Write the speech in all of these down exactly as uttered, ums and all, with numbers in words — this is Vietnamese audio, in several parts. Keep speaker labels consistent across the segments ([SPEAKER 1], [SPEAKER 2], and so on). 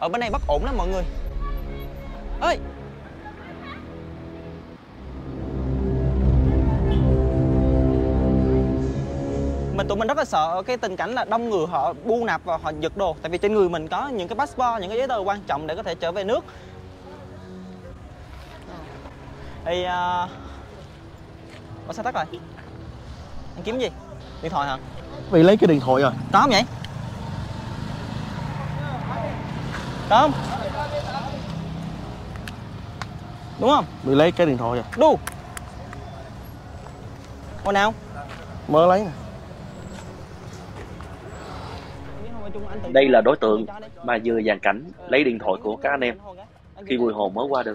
[SPEAKER 1] Ở bên này bất ổn lắm mọi người. Ơi, mình tụi mình rất là sợ cái tình cảnh là đông người họ bu nạp và họ giật đồ. Tại vì trên người mình có những cái passport, những cái giấy tờ quan trọng để có thể trở về nước. Thì uh... Ủa sao tắt rồi? Anh kiếm gì? Điện thoại hả?
[SPEAKER 2] Vì lấy cái điện thoại rồi.
[SPEAKER 1] Có không vậy? Có không? Đúng không?
[SPEAKER 2] Vì lấy cái điện thoại rồi.
[SPEAKER 1] Đu. Hồi nào?
[SPEAKER 2] Mới lấy nè.
[SPEAKER 3] Đây là đối tượng mà vừa dàn cảnh lấy điện thoại của các anh em khi Bùi Hồ mới qua được.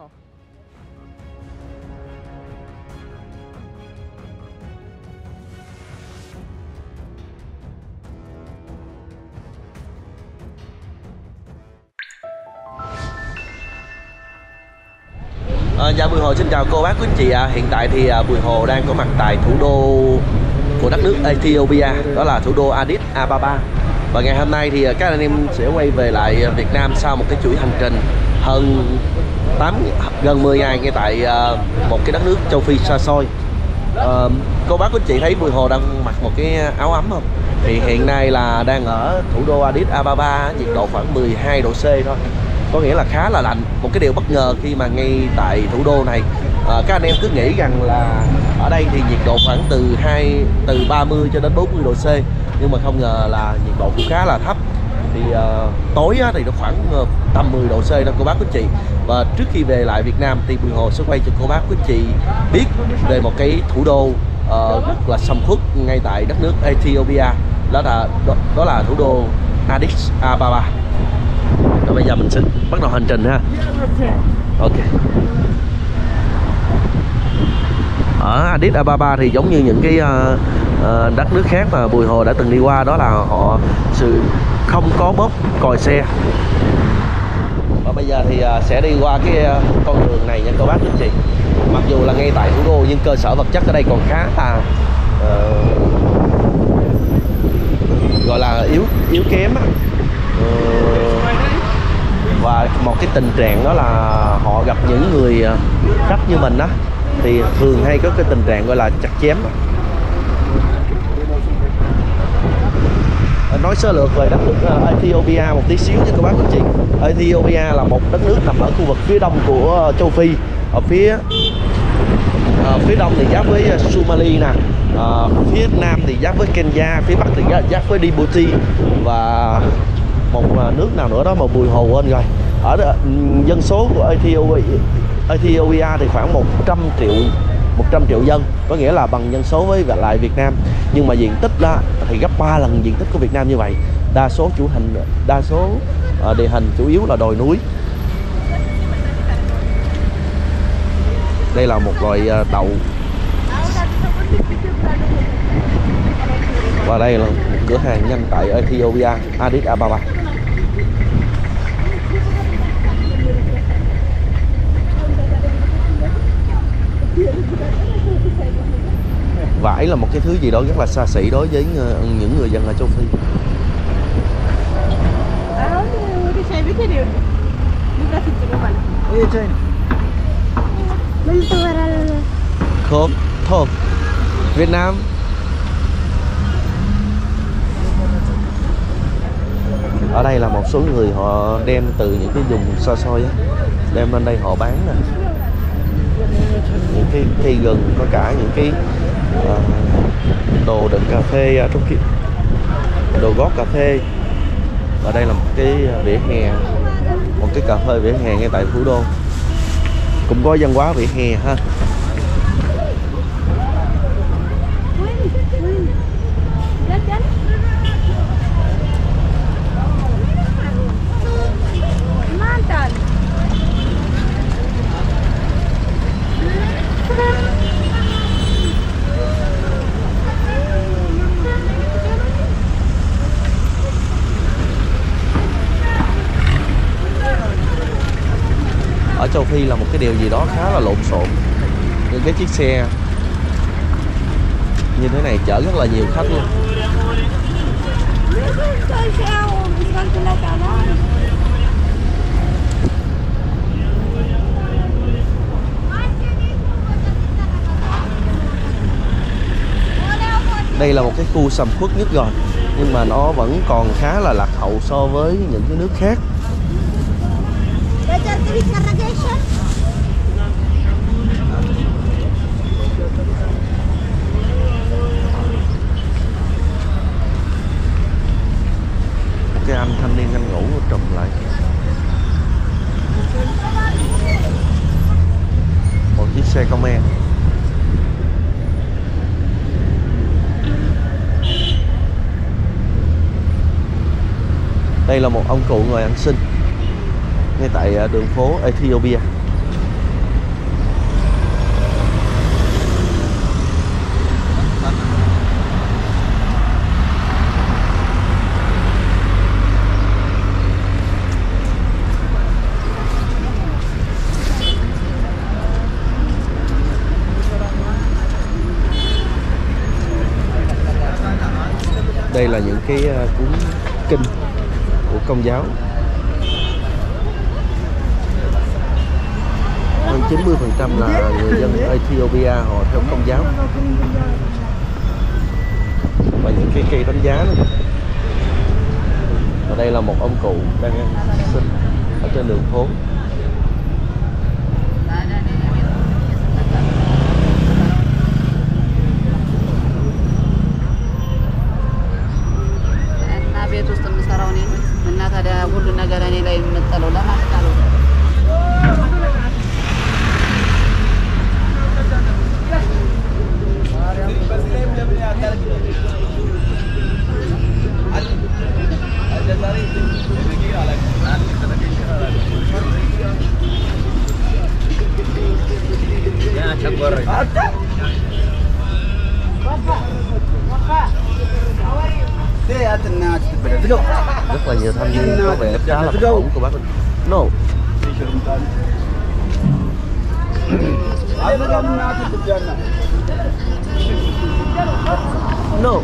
[SPEAKER 2] À, dạ Bùi Hồ xin chào cô bác quý anh chị ạ. À. Hiện tại thì à, Bùi Hồ đang có mặt tại thủ đô của đất nước Ethiopia, đó là thủ đô Addis Ababa. Và ngày hôm nay thì à, các anh em sẽ quay về lại Việt Nam sau một cái chuỗi hành trình hơn tám gần mười ngày ngay tại à, một cái đất nước châu Phi xa xôi. À, cô bác quý anh chị thấy Bùi Hồ đang mặc một cái áo ấm không? Thì hiện nay là đang ở thủ đô Addis Ababa, nhiệt độ khoảng mười hai độ C thôi. Có nghĩa là khá là lạnh. Một cái điều bất ngờ khi mà ngay tại thủ đô này, à, các anh em cứ nghĩ rằng là ở đây thì nhiệt độ khoảng từ hai từ ba mươi cho đến bốn mươi độ C, nhưng mà không ngờ là nhiệt độ cũng khá là thấp. Thì uh, tối á, thì nó khoảng uh, tầm mười độ C đó cô bác quý chị. Và trước khi về lại Việt Nam thì Bùi Hồ sẽ quay cho cô bác quý chị biết về một cái thủ đô uh, rất là sầm uất ngay tại đất nước Ethiopia, đó là đó, đó là thủ đô Addis Ababa. Rồi bây giờ mình sẽ bắt đầu hành trình ha. Ok. Ở Addis Ababa thì giống như những cái uh, uh, đất nước khác mà Bùi Hồ đã từng đi qua, đó là họ sự không có bóp còi xe. Và bây giờ thì uh, sẽ đi qua cái uh, con đường này nha cô bác quý chị. Mặc dù là ngay tại thủ đô nhưng cơ sở vật chất ở đây còn khá là uh, gọi là yếu yếu kém á. Uh, và một cái tình trạng đó là họ gặp những người khách như mình á thì thường hay có cái tình trạng gọi là chặt chém. Nói sơ lược về đất nước Ethiopia một tí xíu nha các bác anh chị. Ethiopia là một đất nước nằm ở khu vực phía đông của châu Phi. Ở phía à, phía đông thì giáp với Somalia nè, à, phía nam thì giáp với Kenya, phía bắc thì giáp với Djibouti và một nước nào nữa đó mà Bùi Hồ quên rồi. Ở dân số của Ethiopia, Ethiopia thì khoảng một trăm triệu dân, có nghĩa là bằng dân số với lại Việt Nam. Nhưng mà diện tích đó thì gấp ba lần diện tích của Việt Nam như vậy. Đa số chủ hình, đa số uh, địa hình chủ yếu là đồi núi. Đây là một loại uh, đậu. Và đây là một cửa hàng nhanh tại Ethiopia, Addis Ababa. Vải là một cái thứ gì đó rất là xa xỉ đối với những người dân ở châu Phi. Khốp, thơm, Việt Nam. Ở đây là một số người họ đem từ những cái vùng xa xôi á, đem lên đây họ bán nè. Những cái cây gừng, có cả những cái uh, đồ đựng cà phê trong kia, đồ gót cà phê. Ở đây là một cái vỉa hè, một cái cà phê vỉa hè ngay tại thủ đô, cũng có văn hóa vỉa hè ha. Ở châu Phi là một cái điều gì đó khá là lộn xộn. Những cái chiếc xe như thế này chở rất là nhiều khách luôn. Đây là một cái khu sầm uất nhất rồi, nhưng mà nó vẫn còn khá là lạc hậu so với những cái nước khác. Một cái anh thanh niên anh ngủ trùm lại. Một chiếc xe công an. Đây là một ông cụ ngồi ăn xin ngay tại đường phố Ethiopia. Đây là những cái cuốn kinh của Công giáo. Hơn chín mươi phần trăm là người dân Ethiopia họ theo Công giáo. Và những cái cây đánh giá nữa. Và đây là một ông cụ đang ăn xin ở trên đường phố. Rất là nhiều thanh niên có vẻ khá là bất ổn của bác. No. No.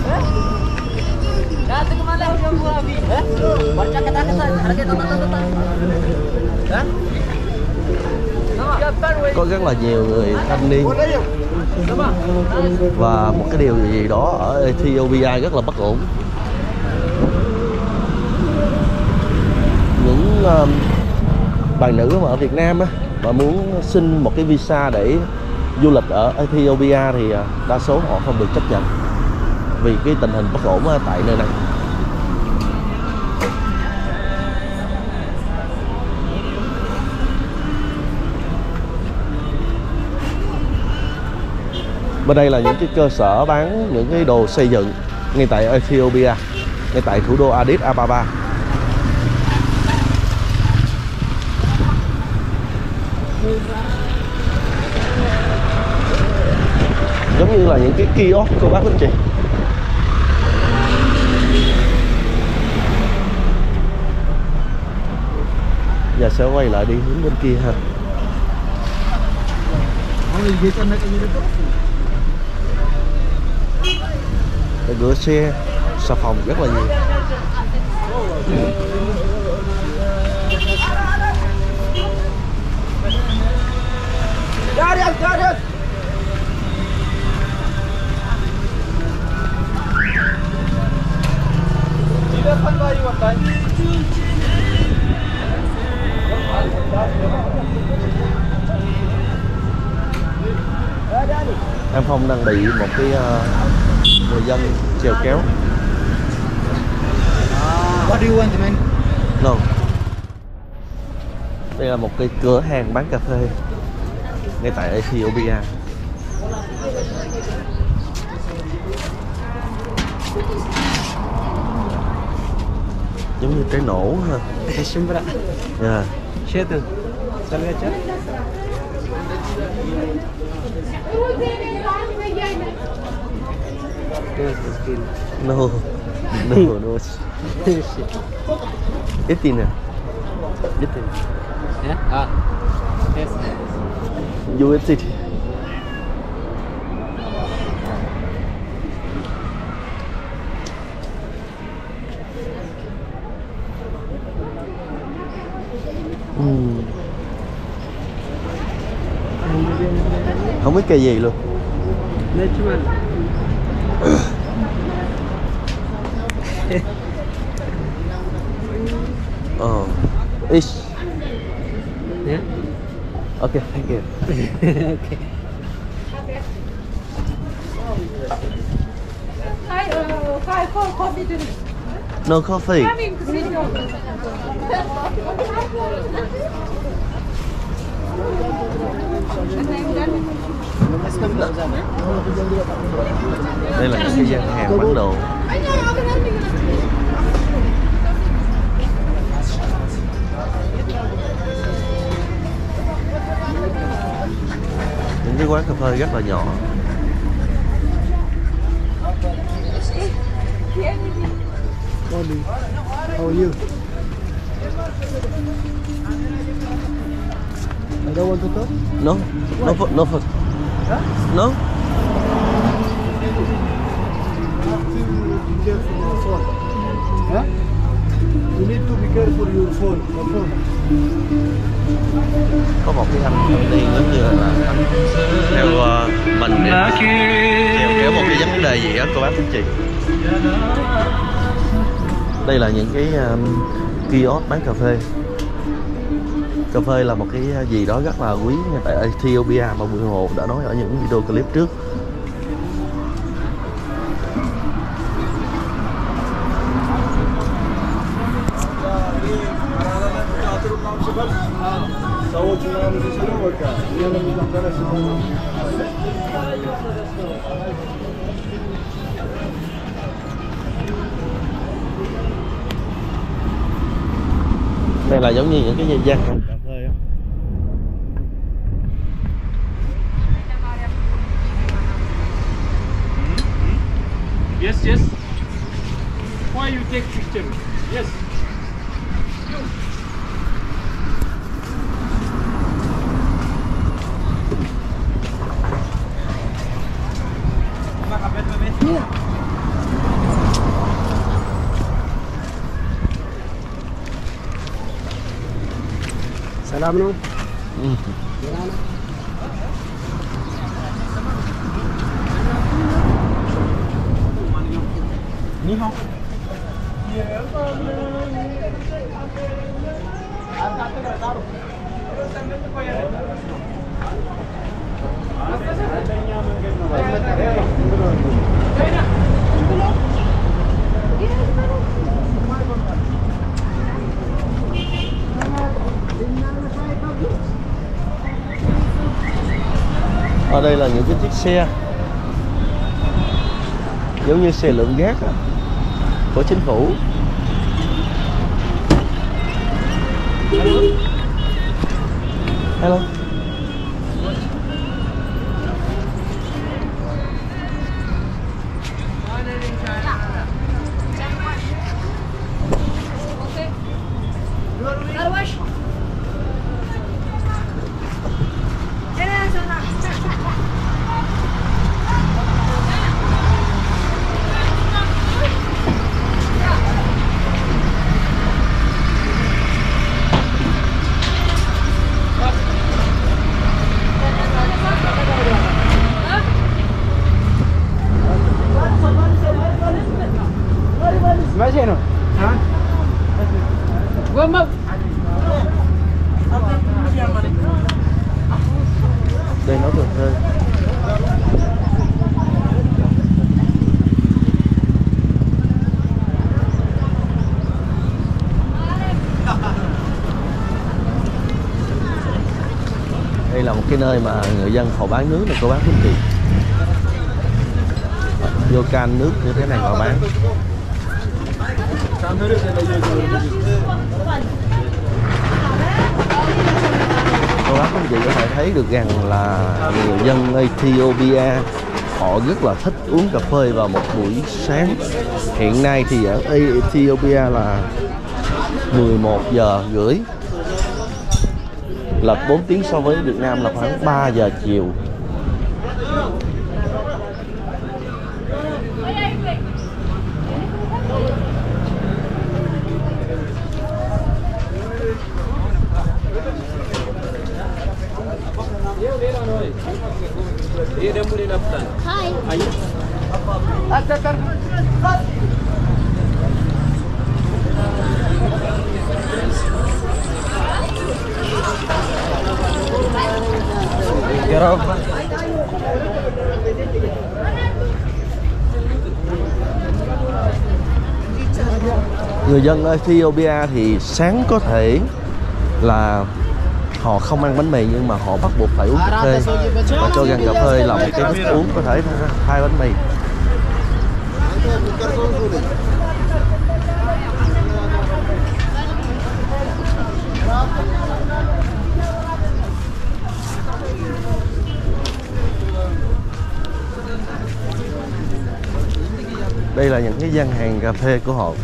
[SPEAKER 2] Có rất là nhiều người thanh niên. Và một cái điều gì đó ở Ethiopia rất là bất ổn. Những uh, bạn nữ mà ở Việt Nam á, mà muốn xin một cái visa để du lịch ở Ethiopia thì uh, đa số họ không được chấp nhận vì cái tình hình bất ổn uh, tại nơi này. Bên đây là những cái cơ sở bán những cái đồ xây dựng ngay tại Ethiopia, ngay tại thủ đô Addis Ababa. Giống như là những cái kiosk cô bác anh chị. Giờ sẽ quay lại đi hướng bên kia ha. Để rửa xe, xà phòng rất là nhiều. Em Phong đang bị một cái uh, người dân chèo kéo.
[SPEAKER 4] What do you want, man?
[SPEAKER 2] No. Đây là một cái cửa hàng bán cà phê ngay tại Ethiopia. Giống như trái nổ ha. Yeah.
[SPEAKER 4] Chết Sao lại chết?
[SPEAKER 2] No, no, no. Ít tiền nè. Ít tiền.
[SPEAKER 4] Yeah? Ah. Yes.
[SPEAKER 2] u ét đê. uhm. Không biết cây gì luôn. Oh, ish.
[SPEAKER 4] Yeah.
[SPEAKER 2] Okay, thank you.
[SPEAKER 4] Okay.
[SPEAKER 5] Hi, uh, hi, co- coffee drink.
[SPEAKER 2] No coffee.
[SPEAKER 5] Having video.
[SPEAKER 2] Đây là những cái gian hàng bán đồ. Những cái quán cà phê rất là nhỏ.
[SPEAKER 4] Morning. How are you? I don't want to talk.
[SPEAKER 2] No, no, food, no food. No.
[SPEAKER 4] Be careful your phone. Huh? You need to be careful your phone. Your phone.
[SPEAKER 2] Có một cái anh thanh niên giống như là anh theo uh, mình để theo kéo một cái vấn đề gì đó cô bác anh chị. Đây là những cái um, kiosk bán cà phê. Cà phê là một cái gì đó rất là quý ngay tại Ethiopia mà Bùi Hồ đã nói ở những video clip trước. Đây là giống như những cái gian hàng cà phê á.
[SPEAKER 6] Yes, yes. Why you take picture? Yes.
[SPEAKER 4] Salam no.
[SPEAKER 2] Ừ. Ở đây là những cái chiếc xe giống như xe lượm rác của chính phủ. Hello.
[SPEAKER 4] Imagine. Huh?
[SPEAKER 5] Go move.
[SPEAKER 2] Đây nó được thôi. Đây là một cái nơi mà người dân họ bán nước này cô bác quý anh chị. Vô can nước như thế này họ bán. Cô bác quý anh chị có thể thấy được rằng là người dân Ethiopia họ rất là thích uống cà phê vào một buổi sáng. Hiện nay thì ở Ethiopia là mười một giờ rưỡi, lệch bốn tiếng so với Việt Nam là khoảng ba giờ chiều.
[SPEAKER 5] Hi.
[SPEAKER 2] Người dân ở Ethiopia thì sáng có thể là họ không ăn bánh mì nhưng mà họ bắt buộc phải uống cà phê, và cho rằng cà phê là một cái thức uống có thể thay bánh mì. Đây là những cái gian hàng cà phê của họ.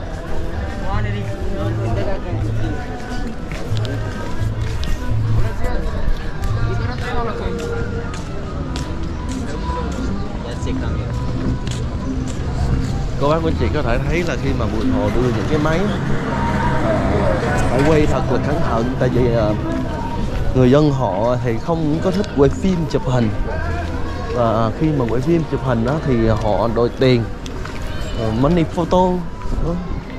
[SPEAKER 2] Cô bác quý anh chị có thể thấy là khi mà Bùi Hồ đưa những cái máy phải quay thật là cẩn thận, tại vì người dân họ thì không có thích quay phim chụp hình, và khi mà quay phim chụp hình đó thì họ đòi tiền, money photo đó.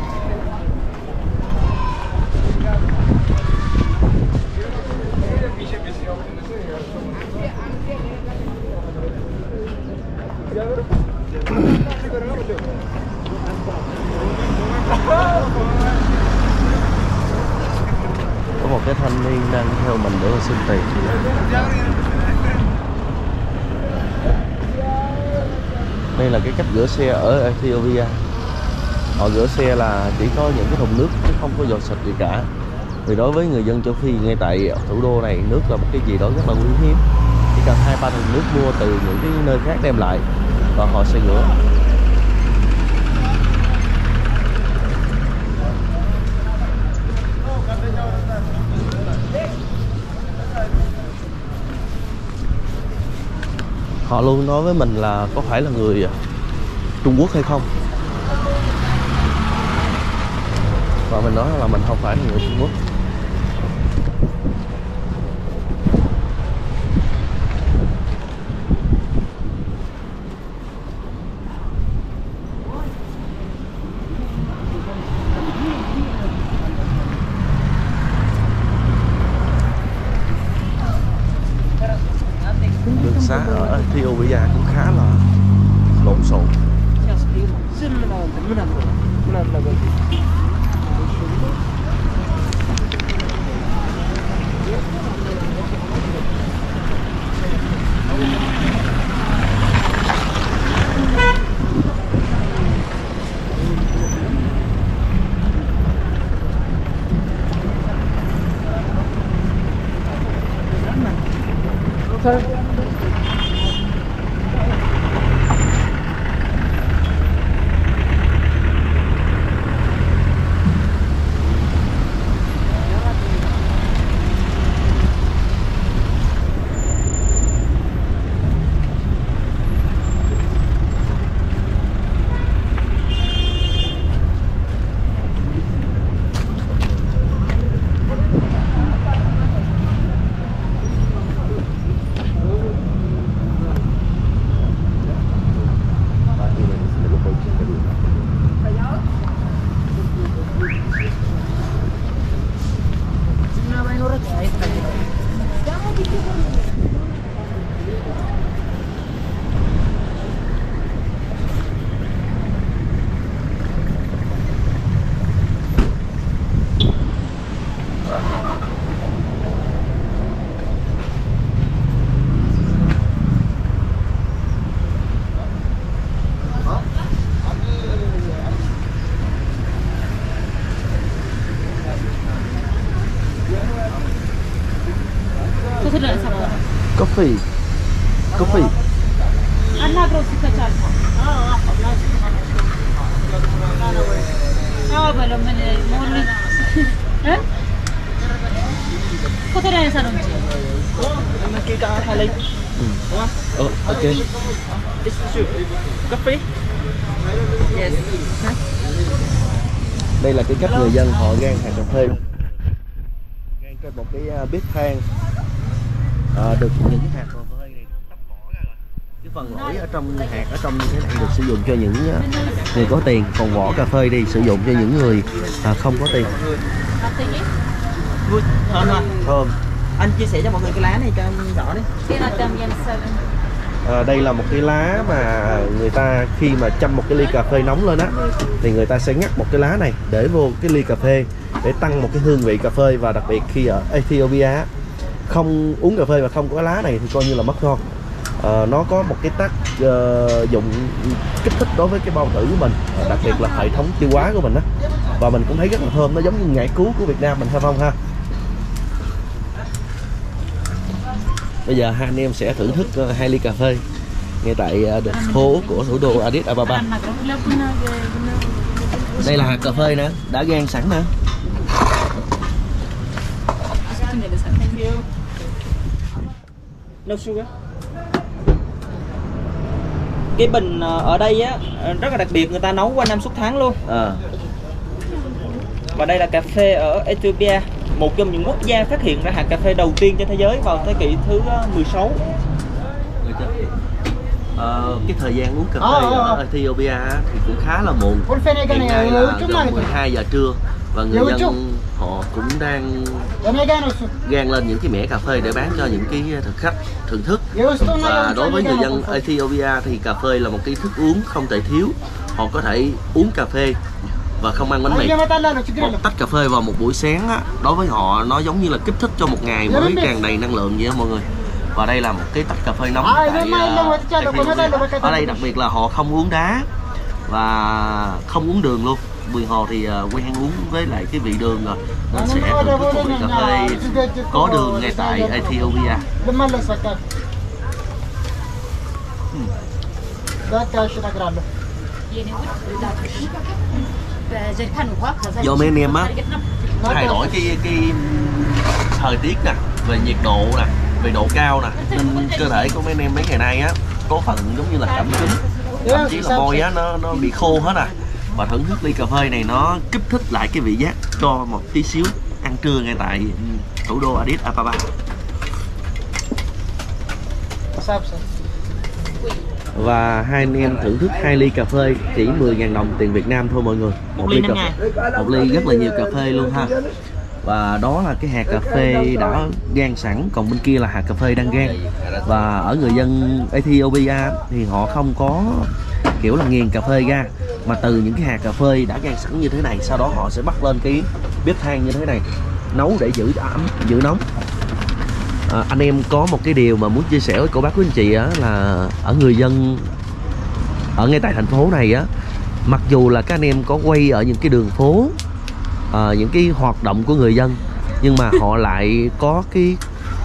[SPEAKER 2] Có một cái thanh niên đang theo mình để xin tiền. Đây là cái cách rửa xe ở Ethiopia. Họ rửa xe là chỉ có những cái thùng nước chứ không có giọt xịt gì cả. Vì đối với người dân châu Phi ngay tại thủ đô này, nước là một cái gì đó rất là quý hiếm. Chỉ cần hai ba thùng nước mua từ những cái nơi khác đem lại và họ sẽ rửa. Họ luôn nói với mình là có phải là người Trung Quốc hay không, và mình nói là mình không phải là người Trung Quốc. Đường xá ở Ethiopia cũng khá là lộn xộn. Coffee. Coffee. Oh, okay.
[SPEAKER 1] Coffee. Yes.
[SPEAKER 2] Đây là cái cách người dân họ rang hạt cà phê. Rang trên một cái bếp than. À, được những hạt cà phê này tách vỏ ra rồi. Cái phần lỗi ở trong hạt ở trong như thế này được sử dụng cho những người có tiền, còn vỏ cà phê đi sử dụng cho những người à, không có tiền.
[SPEAKER 1] Good. Thơm ha.
[SPEAKER 2] Thơm.
[SPEAKER 1] Anh chia sẻ cho mọi người cái lá này cho anh rõ đi.
[SPEAKER 2] À, đây là một cái lá mà người ta khi mà chăm một cái ly cà phê nóng lên á thì người ta sẽ ngắt một cái lá này để vô cái ly cà phê để tăng một cái hương vị cà phê, và đặc biệt khi ở Ethiopia không uống cà phê mà không có cái lá này thì coi như là mất ngon. À, nó có một cái tác uh, dụng kích thích đối với cái bao tử của mình, đặc biệt là hệ thống tiêu hóa của mình á, và mình cũng thấy rất là thơm, nó giống như ngải cứu của Việt Nam mình, phải không ha? Bây giờ hai anh em sẽ thưởng thức uh, hai ly cà phê ngay tại uh, đường phố của thủ đô Addis Ababa. Đây là hạt cà phê nè, đã rang sẵn nè.
[SPEAKER 1] No sugar. Cái bình ở đây á rất là đặc biệt, người ta nấu qua năm suốt tháng luôn.
[SPEAKER 2] À.
[SPEAKER 1] Và đây là cà phê ở Ethiopia, một trong những quốc gia phát hiện ra hạt cà phê đầu tiên trên thế giới vào thế kỷ thứ mười sáu.
[SPEAKER 2] Ờ, cái thời gian uống cà phê ở Ethiopia thì cũng khá là muộn. Hiện nay là gần mười hai giờ trưa và người dân họ cũng đang gang lên những cái mẻ cà phê để bán cho những cái thực khách thưởng thức. Và đối với người dân Ethiopia thì cà phê là một cái thức uống không thể thiếu. Họ có thể uống cà phê và không ăn bánh mì. Một tách cà phê vào một buổi sáng á, đối với họ nó giống như là kích thích cho một ngày mới tràn đầy năng lượng vậy đó mọi người. Và đây là một cái tách cà phê nóng tại uh, ở đây đặc biệt là họ không uống đá và không uống đường luôn. Bùi Hồ thì uh, quen uống với lại cái vị đường rồi nên sẽ thưởng thức một ly cà phê có đường ngay tại Ethiopia. Do mấy anh em á thay đổi cái cái thời tiết nè, về nhiệt độ nè, về độ cao nè, nên cơ thể của mấy anh em mấy ngày nay á có phần giống như là cảm cúm, thậm chí là môi á nó nó bị khô hết à. Và thưởng thức ly cà phê này nó kích thích lại cái vị giác cho một tí xíu ăn trưa ngay tại thủ đô Addis Ababa. Và hai anh em thưởng thức hai ly cà phê chỉ mười ngàn đồng tiền Việt Nam thôi mọi người. Một ly cà phê, một ly rất là nhiều cà phê luôn ha. Và đó là cái hạt cà phê đã rang sẵn, còn bên kia là hạt cà phê đang rang. Và ở người dân Ethiopia thì họ không có kiểu là nghiền cà phê ra, mà từ những cái hạt cà phê đã rang sẵn như thế này, sau đó họ sẽ bắt lên cái bếp than như thế này, nấu để giữ ẩm, giữ nóng. À, anh em có một cái điều mà muốn chia sẻ với cô bác quý anh chị á, là ở người dân ở ngay tại thành phố này á, mặc dù là các anh em có quay ở những cái đường phố, à, những cái hoạt động của người dân, nhưng mà họ lại có cái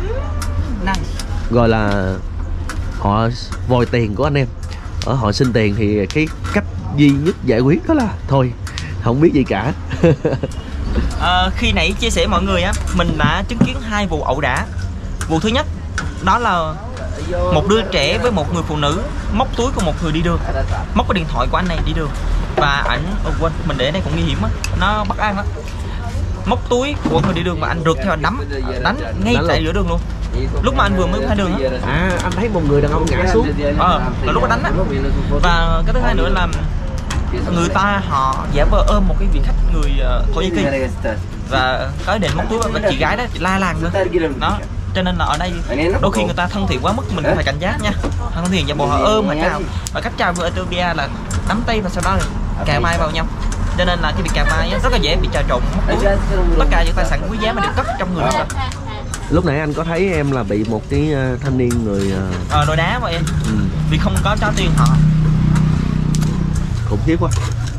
[SPEAKER 2] gọi là họ vòi tiền của anh em, ở họ xin tiền thì cái cách duy nhất giải quyết đó là thôi không biết gì cả.
[SPEAKER 1] À, khi nãy chia sẻ mọi người á, mình đã chứng kiến hai vụ ẩu đả. Vụ thứ nhất đó là một đứa trẻ với một người phụ nữ móc túi của một người đi đường, móc cái điện thoại của anh này đi đường, và ảnh oh, quên mình để đây cũng nguy hiểm á, nó bất an á, móc túi của người đi đường và anh rượt theo anh đấm đánh ngay đánh tại giữa đường luôn. Lúc mà anh vừa mới qua đường á,
[SPEAKER 2] à anh thấy một người đàn ông ngã xuống,
[SPEAKER 1] ờ là lúc đó đánh á. Và cái thứ hai nữa là người ta họ giả vờ ôm một cái vị khách người uh, Thổ Nhĩ Kỳ và có định móc túi và chị gái đó chị la làng nữa đó. Cho nên là ở đây đôi khi người ta thân thiện quá mức, mình phải cảnh giác nha. Thân thiện giả bộ họ ôm mà chào, và cách chào của Ethiopia là nắm tay và sau đó là cà vai vào nhau. Cho nên là cái việc cà vai rất là dễ bị trà trộn, móc túi, tất cả những tài sản quý giá mà được cất trong người rồi.
[SPEAKER 2] Lúc nãy anh có thấy em là bị một cái thanh niên người
[SPEAKER 1] ờ đòi đá mà em, ừ. Vì không có trả tiền họ.
[SPEAKER 2] Khủng khiếp quá.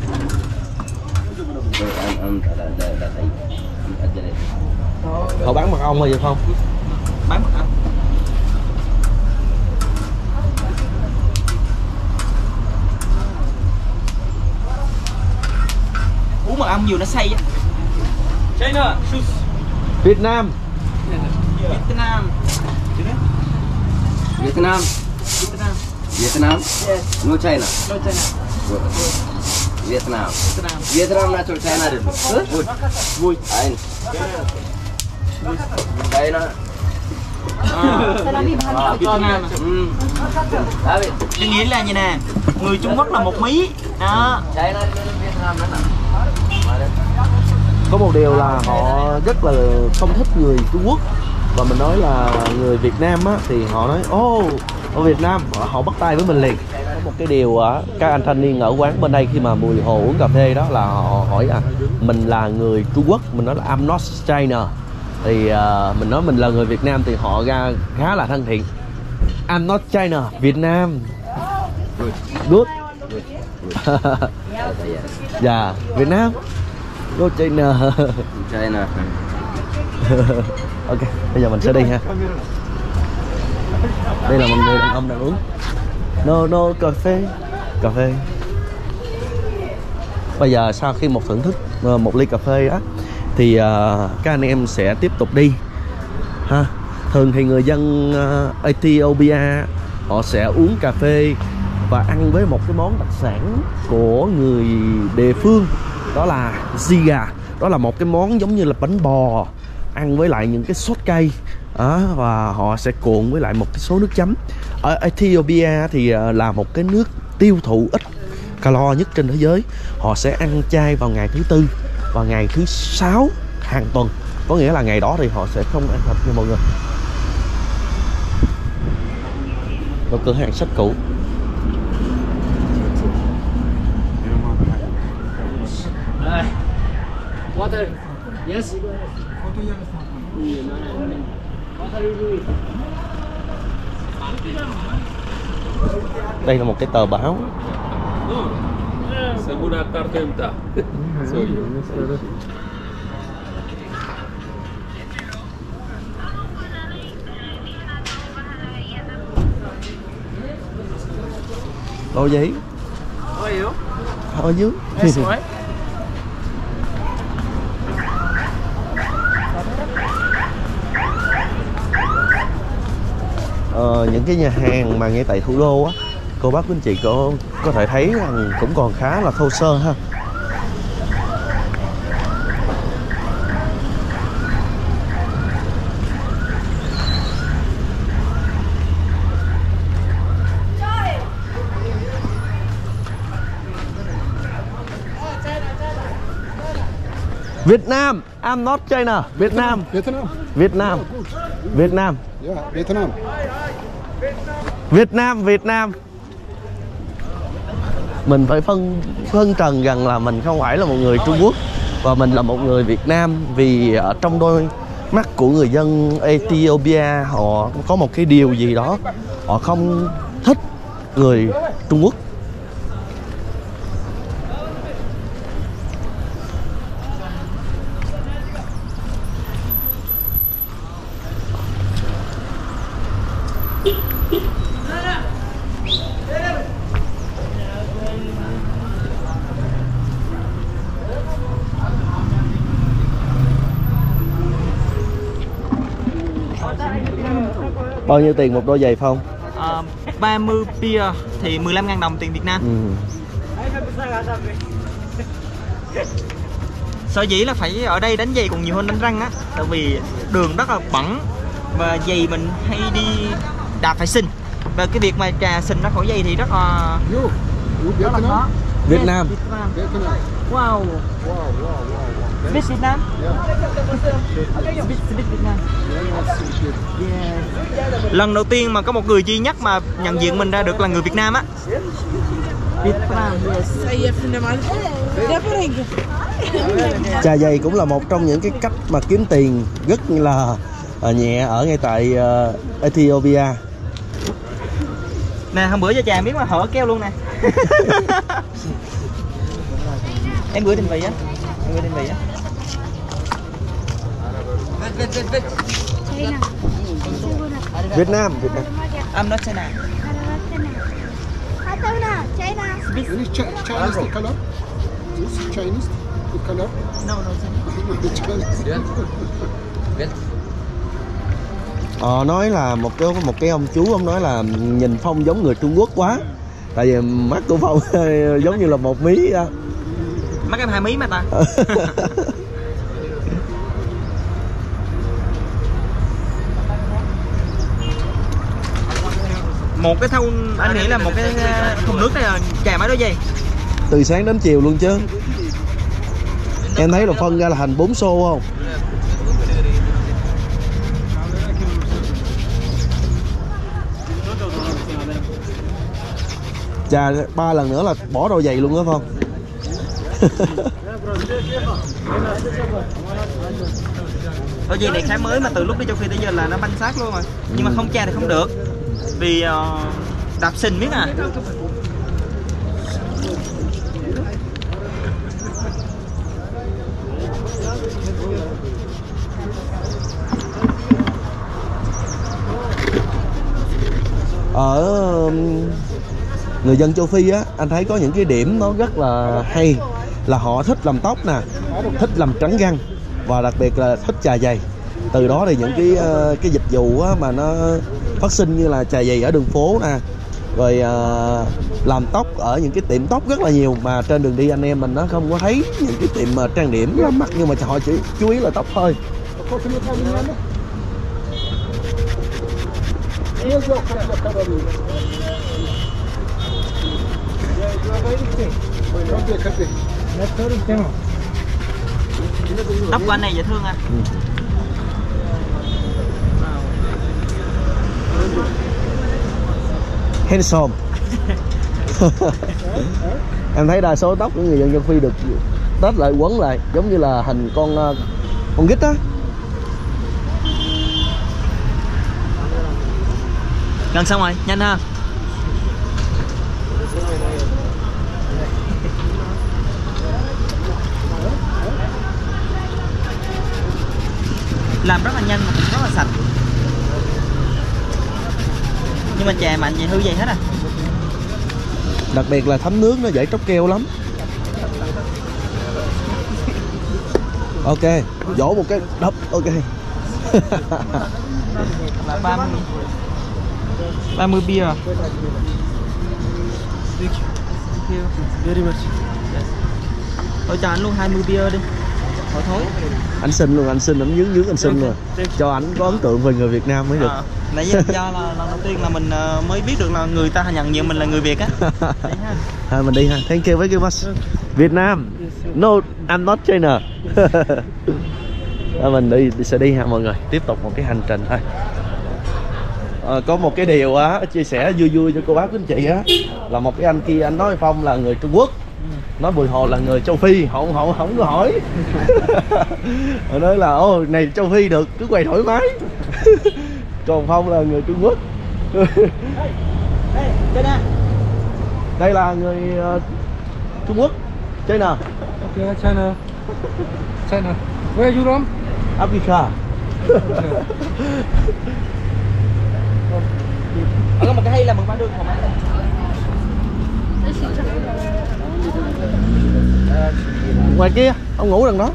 [SPEAKER 2] Họ bán mật ong hay gì không?
[SPEAKER 1] Bán mật ong. Uống mật ong nhiều nó say á. China,
[SPEAKER 2] Việt Nam.
[SPEAKER 1] Việt Nam.
[SPEAKER 7] Việt Nam.
[SPEAKER 1] Việt Nam.
[SPEAKER 7] Việt Nam.
[SPEAKER 1] Yes.
[SPEAKER 7] No China.
[SPEAKER 1] No China.
[SPEAKER 7] Việt Nam.
[SPEAKER 1] Việt Nam.
[SPEAKER 7] Việt Nam nacho China được. Vui.
[SPEAKER 1] Vui.
[SPEAKER 7] Anh. China.
[SPEAKER 1] Tôi nghĩ là như nè, người Trung Quốc là một mí đó.
[SPEAKER 2] Có một điều là họ rất là không thích người Trung Quốc, và mình nói là người Việt Nam á thì họ nói ô ở Việt Nam họ bắt tay với mình liền. Có một cái điều á, các anh thanh niên ở quán bên đây khi mà Mùi Hồ uống cà phê đó là họ hỏi à mình là người Trung Quốc, mình nói là I'm not China, thì uh, mình nói mình là người Việt Nam thì họ ra khá là thân thiện. I'm not China, Việt Nam. Good. Dạ, Việt Nam. No China.
[SPEAKER 7] China.
[SPEAKER 2] Ok, bây giờ mình sẽ đi ha. Đây là một người đàn ông đang uống. No, no, cà phê. Cà phê. Bây giờ sau khi một thưởng thức một ly cà phê á thì uh, các anh em sẽ tiếp tục đi ha. Thường thì người dân uh, Ethiopia họ sẽ uống cà phê và ăn với một cái món đặc sản của người địa phương, đó là ziga. Đó là một cái món giống như là bánh bò ăn với lại những cái sốt cay đó, và họ sẽ cuộn với lại một cái số nước chấm. Ở Ethiopia thì uh, là một cái nước tiêu thụ ít calo nhất trên thế giới. Họ sẽ ăn chay vào ngày thứ tư và ngày thứ sáu hàng tuần, có nghĩa là ngày đó thì họ sẽ không ăn thịt nha mọi người. Một cửa hàng sách cũ.
[SPEAKER 6] Water. Yes.
[SPEAKER 2] Đây là một cái tờ báo. Đâu giấy?
[SPEAKER 1] How are you?
[SPEAKER 2] How are you?
[SPEAKER 1] Yes, right.
[SPEAKER 2] Ờ, những cái nhà hàng mà ngay tại thủ đô á, cô bác quý anh chị có có thể thấy rằng cũng còn khá là thô sơ ha. Việt Nam, I'm not China. Việt Nam.
[SPEAKER 4] Vietnam.
[SPEAKER 2] Việt Nam. Việt Nam.
[SPEAKER 4] Yeah, Vietnam.
[SPEAKER 2] Việt Nam, Việt Nam. Mình phải phân phân trần rằng là mình không phải là một người Trung Quốc và mình là một người Việt Nam, vì ở trong đôi mắt của người dân Ethiopia họ có một cái điều gì đó họ không thích người Trung Quốc. Bao nhiêu tiền một đôi giày Phong?
[SPEAKER 1] À, ba mươi pia thì mười lăm ngàn đồng tiền Việt Nam.
[SPEAKER 2] Ừ.
[SPEAKER 1] Sở dĩ là phải ở đây đánh giày còn nhiều hơn đánh răng á, tại vì đường rất là bẩn và giày mình hay đi đạp phải sình, và cái việc mà trà sình ra khỏi giày thì rất là
[SPEAKER 4] You, you
[SPEAKER 1] rất là
[SPEAKER 4] Vietnam?
[SPEAKER 1] khó.
[SPEAKER 2] Việt Nam.
[SPEAKER 1] Yes, Việt Nam.
[SPEAKER 4] Vietnam.
[SPEAKER 1] Wow.
[SPEAKER 4] Wow, wow, wow.
[SPEAKER 1] Biết Việt Nam?
[SPEAKER 4] Yeah.
[SPEAKER 1] Biết Việt Nam.
[SPEAKER 4] Yeah.
[SPEAKER 1] Yes. Lần đầu tiên mà có một người duy nhất mà nhận diện mình ra được là người Việt Nam á. Việt Nam. Yes.
[SPEAKER 2] Chà giày cũng là một trong những cái cách mà kiếm tiền rất là uh, nhẹ ở ngay tại uh, Ethiopia.
[SPEAKER 1] Nè, hôm bữa cho chàng biết mà hở keo luôn nè. Em gửi định vị á. Em gửi định vị á.
[SPEAKER 2] Việt Nam, Việt Nam.
[SPEAKER 1] I'm not China.
[SPEAKER 4] Any Ch Chinese the color? This Chinese the color?
[SPEAKER 1] No, no, China.
[SPEAKER 4] Chinese.
[SPEAKER 2] Ờ, nói là một cái một cái ông chú ông nói là nhìn Phong giống người Trung Quốc quá, tại vì mắt của Phong giống như là một mí á.
[SPEAKER 1] Mắt em hai mí mà ta. một cái thùng, anh nghĩ là một cái thùng nước này là chà mấy đôi giày.
[SPEAKER 2] Từ sáng đến chiều luôn chứ. Em thấy là phân ra là thành bốn xô không? Chà ba lần nữa là bỏ đôi giày luôn đó Phong.
[SPEAKER 1] Đôi giày này khá mới mà từ lúc đi châu Phi tới giờ là nó banh xác luôn rồi. Nhưng mà không chà thì không được. Vì uh, đạp sình biết à.
[SPEAKER 2] Ở người dân châu Phi á, anh thấy có những cái điểm nó rất là hay, là họ thích làm tóc nè, thích làm trắng răng và đặc biệt là thích chà giày. Từ đó thì những cái cái dịch vụ á, mà nó phát sinh như là chà giày ở đường phố nè, rồi uh, làm tóc ở những cái tiệm tóc rất là nhiều, mà trên đường đi anh em mình nó không có thấy những cái tiệm uh, trang điểm lắm mặt, nhưng mà họ chỉ chú ý là tóc thôi.
[SPEAKER 1] Tóc của anh này dễ thương à.
[SPEAKER 2] Ừ. Handsome. Em thấy đa số tóc của người dân châu Phi được tết lại quấn lại giống như là hình con con gít á.
[SPEAKER 1] Gần xong rồi, nhanh ha. Làm rất là nhanh mà cũng rất là sạch. Nhưng mà chà mạnh vậy hư vậy hết à.
[SPEAKER 2] Đặc biệt là thấm nước nó dễ tróc keo lắm. Ok, vỗ một cái đập. Ok.
[SPEAKER 1] Là ba mươi ba mươi bia.
[SPEAKER 4] Very much.
[SPEAKER 1] Thôi cho anh luôn hai mươi bia đi. Thôi thôi.
[SPEAKER 2] Anh xin luôn, anh xin, anh dướng dướng anh xin rồi. Cho anh có ấn tượng về người Việt Nam mới được. À,
[SPEAKER 1] nãy giờ do là lần đầu tiên là mình mới biết được là người ta nhận nhận mình là người Việt á.
[SPEAKER 2] À, mình đi ha. Thank you very much. Việt Nam. No, I'm not China. À, mình đi, đi sẽ đi ha mọi người. Tiếp tục một cái hành trình thôi. À, có một cái điều á chia sẻ vui vui cho cô bác quý anh chị á, là một cái anh kia anh nói Phong là người Trung Quốc, nói Bùi Hồ là người châu Phi, họ họ không có hỏi. Họ nói là ô này châu Phi được, cứ quay thoải mái. Còn Phong là người Trung Quốc. Đây là người uh, Trung Quốc. China.
[SPEAKER 4] Okay, China. China. Where are you from?
[SPEAKER 2] Africa.
[SPEAKER 1] Ở có một cái hay là một bán đường không anh?
[SPEAKER 2] Ngoài kia, ông ngủ đằng đó.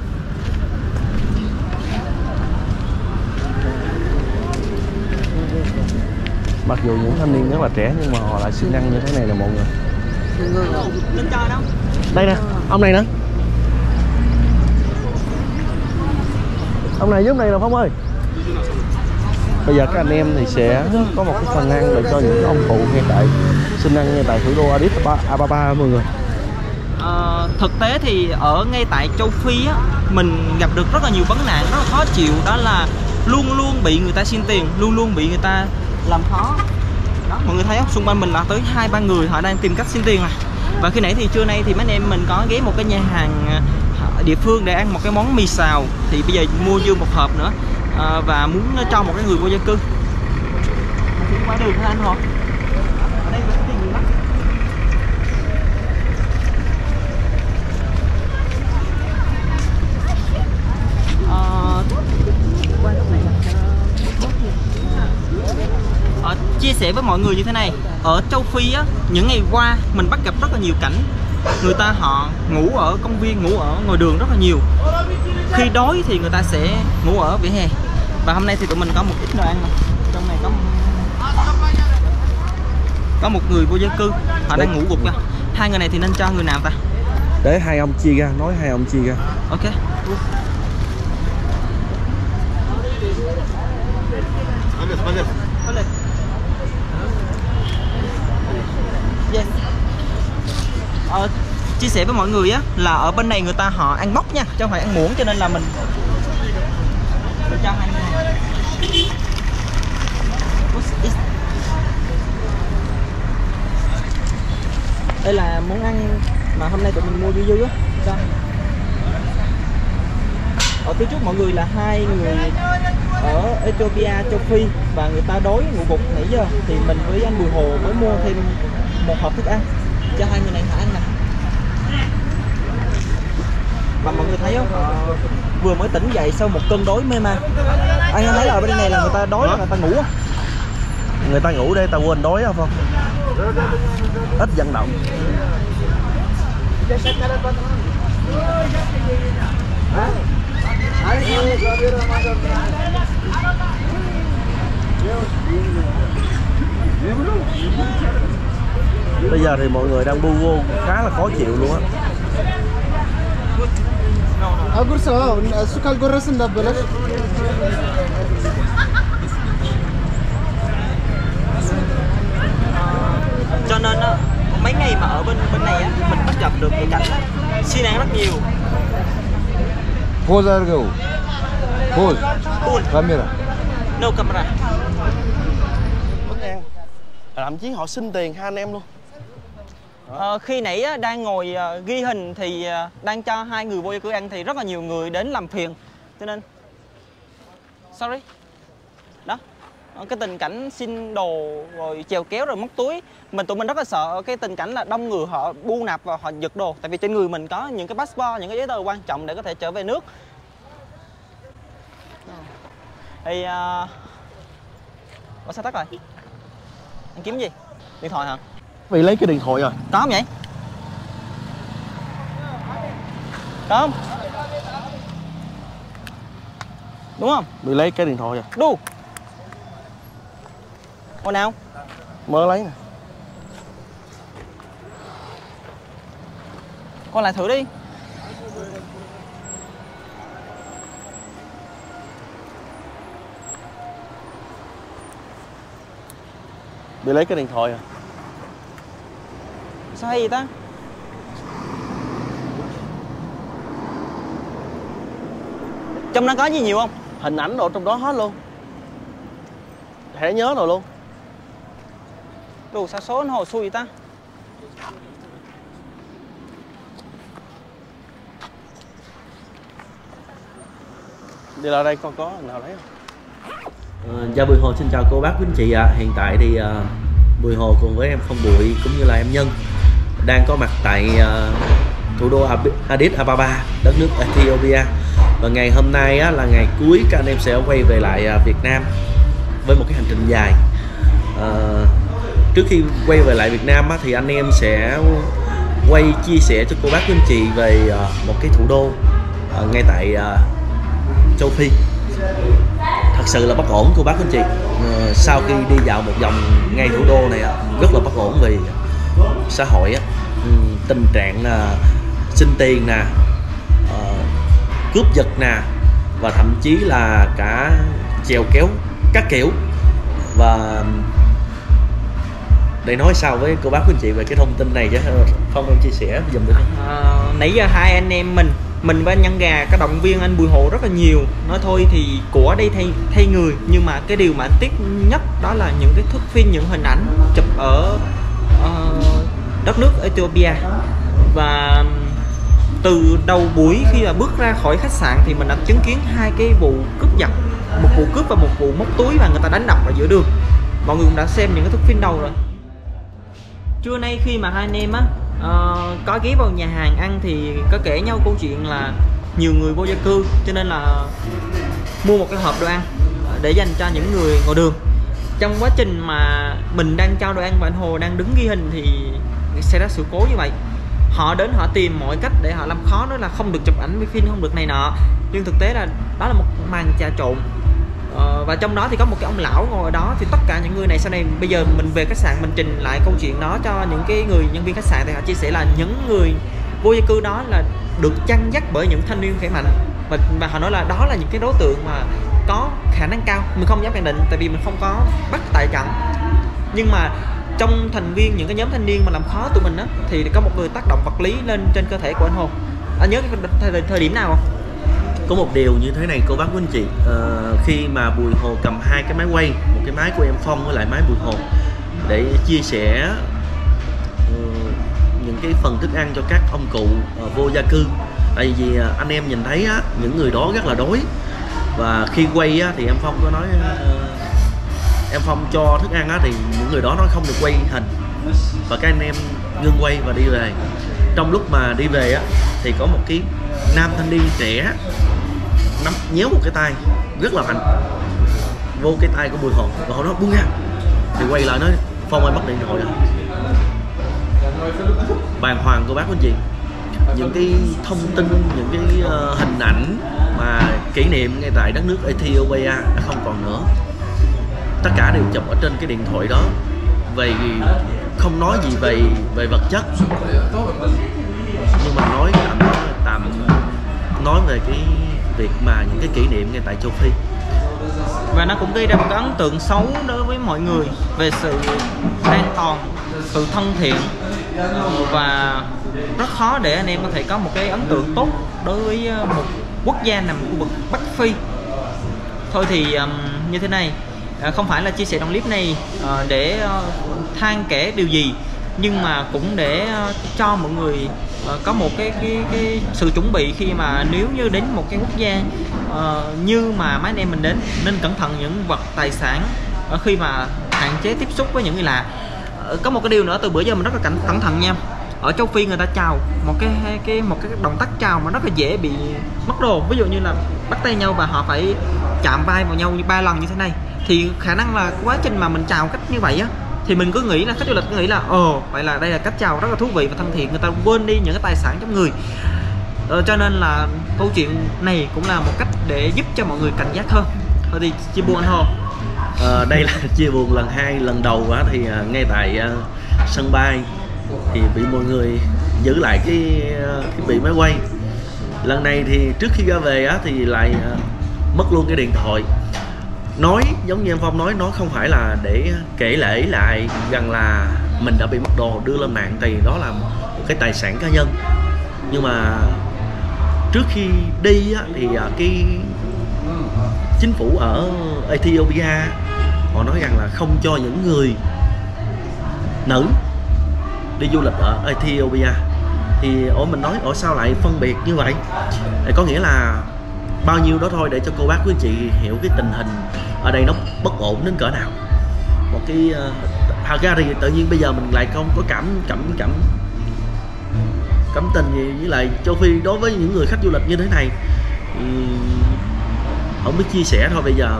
[SPEAKER 2] Mặc dù những thanh niên rất là trẻ nhưng mà họ lại siêng năng như thế này nè mọi người.
[SPEAKER 1] Lên trời đâu?
[SPEAKER 2] Đây nè, ông này nè. Ông này với ông này là Phong ơi. Bây giờ các anh em thì sẽ có một cái phần ăn để cho những ông phụ ngay tại xin ăn ngay tại thủ đô Addis Ababa mọi người.
[SPEAKER 1] À, thực tế thì ở ngay tại châu Phi á, mình gặp được rất là nhiều vấn nạn rất là khó chịu, đó là luôn luôn bị người ta xin tiền, luôn luôn bị người ta làm khó. Đó, mọi người thấy không? Xung quanh mình là tới hai ba người họ đang tìm cách xin tiền này. Và khi nãy thì trưa nay thì mấy anh em mình có ghé một cái nhà hàng địa phương để ăn một cái món mì xào, thì bây giờ mua vô một hộp nữa. À, và muốn cho một cái người vô gia cư. Thì qua đường thôi anh hả? Ở đây vẫn tiền người Bắc. À, chia sẻ với mọi người như thế này, ở châu Phi á, những ngày qua mình bắt gặp rất là nhiều cảnh người ta họ ngủ ở công viên, ngủ ở ngoài đường rất là nhiều. Khi đói thì người ta sẽ ngủ ở vỉa hè. Và hôm nay thì tụi mình có một ít đồ ăn mà. Trong này có có một người vô gia cư, họ đang ngủ gục nha. Hai người này thì nên cho người nào ta?
[SPEAKER 2] Để hai ông chia ra, nói hai ông chia ra.
[SPEAKER 1] Ok. sẻ với mọi người á là ở bên này người ta họ ăn bóc nha, chứ không phải ăn muỗng, cho nên là mình mình cho hai người. Đây là món ăn mà hôm nay tụi mình mua dư dư á. Ở phía trước mọi người là hai người ở Ethiopia, châu Phi, và người ta đói ngủ gục nãy giờ, thì mình với anh Bùi Hồ mới mua thêm một hộp thức ăn cho hai người này họ ăn nè. Và mọi người thấy không, họ vừa mới tỉnh dậy sau một cơn đói mê man. Anh thấy là ở bên này là người ta đói là người ta ngủ á.
[SPEAKER 2] Người ta ngủ để ta quên đói không không? Ít vận động. Bây giờ thì mọi người đang bu vô khá là khó chịu luôn á.
[SPEAKER 4] Agur sao, sukal gorasan da belash.
[SPEAKER 1] Cho nên á, mấy ngày mà ở bên bên này á, mình bắt gặp được cái cảnh xi nang rất nhiều.
[SPEAKER 4] Pose argo. Pose.
[SPEAKER 1] Pose.
[SPEAKER 4] Camera.
[SPEAKER 1] No camera.
[SPEAKER 2] Thậm chí họ xin tiền hai anh em luôn.
[SPEAKER 1] Ờ, khi nãy á, đang ngồi uh, ghi hình thì uh, đang cho hai người vô gia cư ăn thì rất là nhiều người đến làm phiền, cho nên sorry đó. Cái tình cảnh xin đồ rồi chèo kéo rồi móc túi, mình tụi mình rất là sợ cái tình cảnh là đông người họ bu nạp và họ giật đồ, tại vì trên người mình có những cái passport, những cái giấy tờ quan trọng để có thể trở về nước. Thì uh... ủa sao tắt rồi? Anh kiếm gì? Điện thoại hả?
[SPEAKER 2] Vì lấy cái điện thoại rồi.
[SPEAKER 1] Có không vậy? Có không? Đúng không?
[SPEAKER 2] Bị lấy cái điện thoại rồi.
[SPEAKER 1] Đu. Con nào?
[SPEAKER 2] Mới lấy nè.
[SPEAKER 1] Con lại thử đi.
[SPEAKER 2] Bị lấy cái điện thoại rồi.
[SPEAKER 1] Sao hay vậy ta? Trong đó có gì nhiều không?
[SPEAKER 2] Hình ảnh đồ trong đó hết luôn. Thẻ nhớ rồi luôn.
[SPEAKER 1] Đủ sao số hồ xui vậy ta?
[SPEAKER 2] Đi lại đây con có nào lấy không?
[SPEAKER 8] Ờ, dạ Bùi Hồ xin chào cô bác quý anh chị ạ. À. Hiện tại thì uh, Bùi Hồ cùng với em Không Bụi cũng như là em Nhân đang có mặt tại uh, thủ đô Addis Ababa, đất nước Ethiopia. Và ngày hôm nay á, là ngày cuối các anh em sẽ quay về lại uh, Việt Nam với một cái hành trình dài. Uh, trước khi quay về lại Việt Nam á, thì anh em sẽ quay chia sẻ cho cô bác quý anh chị về uh, một cái thủ đô uh, ngay tại uh, châu Phi. Thật sự là bất ổn cô bác anh chị. ờ, Sau khi đi dạo một vòng ngay thủ đô này rất là bất ổn vì xã hội á, tình trạng uh, xin tiền nè, uh, cướp giật nè, và thậm chí là cả chèo kéo các kiểu. Và để nói sao với cô bác anh chị về cái thông tin này chứ Phong em chia sẻ dùm được không?
[SPEAKER 1] À, nãy giờ hai anh em mình mình với anh Nhân Gà có động viên anh Bùi Hồ rất là nhiều, nói thôi thì của ở đây thay thay người, nhưng mà cái điều mà anh tiếc nhất đó là những cái thước phim, những hình ảnh chụp ở uh, đất nước Ethiopia. Và từ đầu buổi khi mà bước ra khỏi khách sạn thì mình đã chứng kiến hai cái vụ cướp giật, một vụ cướp và một vụ móc túi và người ta đánh đập ở giữa đường. Mọi người cũng đã xem những cái thước phim đầu rồi. Trưa nay khi mà hai anh em á uh, có ghé vào nhà hàng ăn thì có kể nhau câu chuyện là nhiều người vô gia cư, cho nên là mua một cái hộp đồ ăn để dành cho những người ngồi đường. Trong quá trình mà mình đang trao đồ ăn và anh Hồ đang đứng ghi hình thì xảy ra sự cố như vậy. Họ đến họ tìm mọi cách để họ làm khó, đó là không được chụp ảnh với phim, không được này nọ, nhưng thực tế là đó là một màn trà trộn. Ờ, và trong đó thì có một cái ông lão ngồi ở đó. Thì tất cả những người này sau này bây giờ mình về khách sạn mình trình lại câu chuyện đó cho những cái người nhân viên khách sạn thì họ chia sẻ là những người vô gia cư đó là được chăn dắt bởi những thanh niên khỏe mạnh, và, và họ nói là đó là những cái đối tượng mà có khả năng cao. Mình không dám khẳng định tại vì mình không có bắt tại trận, nhưng mà trong thành viên những cái nhóm thanh niên mà làm khó tụi mình á, thì có một người tác động vật lý lên trên cơ thể của anh Hồ. Anh nhớ cái thời, thời điểm nào không?
[SPEAKER 8] Có một điều như thế này cô bác quý anh chị, uh, khi mà Bùi Hồ cầm hai cái máy quay, một cái máy của em Phong với lại máy Bùi Hồ để chia sẻ uh, những cái phần thức ăn cho các ông cụ uh, vô gia cư. Tại vì uh, anh em nhìn thấy á, những người đó rất là đói, và khi quay á, thì em Phong có nói uh, em Phong cho thức ăn á, thì những người đó nó không được quay hình, và các anh em ngưng quay và đi về. Trong lúc mà đi về á, thì có một cái nam thanh niên trẻ nắm nhéo một cái tay rất là mạnh vô cái tay của Bùi Hồ, và họ nói buông ra, thì quay lại nói Phong ơi mất điện thoại rồi. Bàng hoàng cô bác anh chị, những cái thông tin, những cái uh, hình ảnh mà kỷ niệm ngay tại đất nước Ethiopia đã không còn nữa. Tất cả đều chụp ở trên cái điện thoại đó, về không nói gì về về vật chất, nhưng mà nói tạm tạm nói về cái việc mà những cái kỷ niệm ngay tại châu Phi.
[SPEAKER 1] Và nó cũng gây ra một cái ấn tượng xấu đối với mọi người về sự an toàn, sự thân thiện, và rất khó để anh em có thể có một cái ấn tượng tốt đối với một quốc gia nằm khu vực Bắc Phi. Thôi thì um, như thế này, không phải là chia sẻ trong clip này uh, để uh, than kể điều gì, nhưng mà cũng để uh, cho mọi người uh, có một cái, cái cái sự chuẩn bị khi mà nếu như đến một cái quốc gia uh, như mà mấy anh em mình đến, nên cẩn thận những vật tài sản uh, khi mà hạn chế tiếp xúc với những người lạ. Uh, có một cái điều nữa, từ bữa giờ mình rất là cẩn cẩn thận nha. Ở châu Phi người ta chào một cái cái một cái động tác chào mà rất là dễ bị mất đồ. Ví dụ như là bắt tay nhau và họ phải chạm vai vào nhau như ba lần như thế này, thì khả năng là quá trình mà mình chào cách như vậy á, thì mình cứ nghĩ là khách du lịch cứ nghĩ là ồ vậy là đây là cách chào rất là thú vị và thân thiện, người ta quên đi những cái tài sản trong người. Ờ, cho nên là câu chuyện này cũng là một cách để giúp cho mọi người cảnh giác hơn. Thôi thì chia buồn anh Hồ.
[SPEAKER 8] Ờ, đây là chia buồn lần hai. Lần đầu á, thì uh, ngay tại uh, sân bay thì bị mọi người giữ lại cái, uh, cái bị máy quay. Lần này thì trước khi ra về á, thì lại uh, mất luôn cái điện thoại. Nói giống như em Phong nói, nó không phải là để kể lể lại rằng là mình đã bị mất đồ đưa lên mạng, thì đó là một cái tài sản cá nhân. Nhưng mà trước khi đi á, thì cái chính phủ ở Ethiopia họ nói rằng là không cho những người nữ đi du lịch ở Ethiopia. Thì ủa mình nói ủa sao lại phân biệt như vậy? Thì có nghĩa là bao nhiêu đó thôi, để cho cô bác quý anh chị hiểu cái tình hình ở đây nó bất ổn đến cỡ nào. Một cái thật ra thì tự nhiên bây giờ mình lại không có cảm cảm cảm cảm tình gì với lại châu Phi đối với những người khách du lịch như thế này. Thì không biết chia sẻ thôi. Bây giờ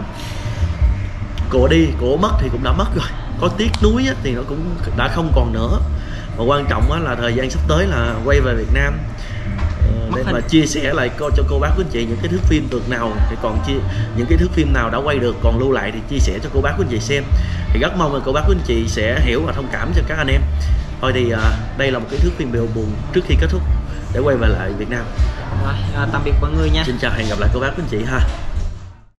[SPEAKER 8] cổ đi cổ mất thì cũng đã mất rồi, có tiếc nuối thì nó cũng đã không còn nữa. Và quan trọng là thời gian sắp tới là quay về Việt Nam để mà chia sẻ lại cho cô bác quý anh chị những cái thước phim được nào thì còn chia những cái thước phim nào đã quay được còn lưu lại thì chia sẻ cho cô bác quý anh chị xem. Thì rất mong là cô bác quý anh chị sẽ hiểu và thông cảm cho các anh em. Thôi thì à, đây là một cái thước phim điều buồn trước khi kết thúc để quay về lại Việt Nam.
[SPEAKER 1] Rồi, à, tạm biệt mọi người nha.
[SPEAKER 8] Xin chào, hẹn gặp lại cô bác quý anh chị ha.